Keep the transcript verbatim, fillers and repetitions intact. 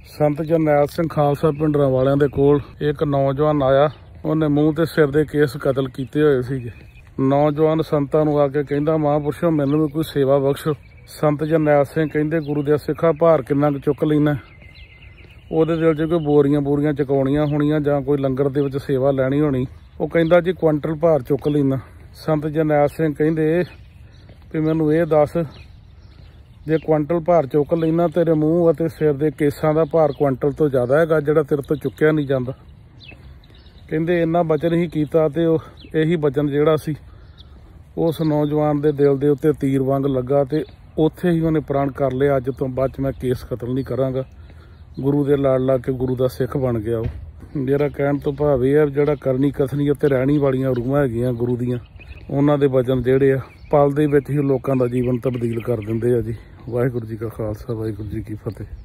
संत जरनैल सिंह खालसा पिंडरां वालियां दे कोल एक नौजवान आया। उन्हें मूँह ते सिर दे केस कतल कीते होए सीगे। नौजवान संतां नूं आके कहंदा महापुरुषो मैनूं भी कोई सेवा बख्शो। संत जरनैल सिंह कहंदे गुरु दे सिखा भार किन्ना कुं चुक लैना। ਉਹਦੇ दिल च कोई बोरियां बोरियां चुकाउणियां होणियां जां कोई लंगर दे विच सेवा लैनी होनी। ਉਹ ਕਹਿੰਦਾ जी क्विंटल भार चुक लैना। संत जरनैल सिंह कहंदे भी मैनूं ਇਹ दस जे क्विंटल भार चुक लैना तेरे मूँह अते सिर दे केसां दा भार क्विंटल तो ज़्यादा हैगा जिहड़ा तेरे तो चुक्या नहीं जांदा। कहंदे इन्ना वचन ही कीता ते यही वचन जिहड़ा सी उस नौजवान दे दिल दे उत्ते तीर वांग लगा ते उत्थे ही उहने प्राण कर लिया। अज तो बाद मैं केस कतल नहीं करांगा। गुरु दे लाड़ ला के गुरु दा सिख बन गया। वो मेरा कहण तो भाव यह है जिहड़ा करनी कथनी उत्ते रहनी वालियां रूहां हैगियां गुरु दियां उन्हां दे वचन जिहड़े आ पल दे विच ही लोकां दा जीवन तब्दील कर दिंदे आ जी। वाहिगुरू जी का खालसा वाहिगुरू जी की फतेह।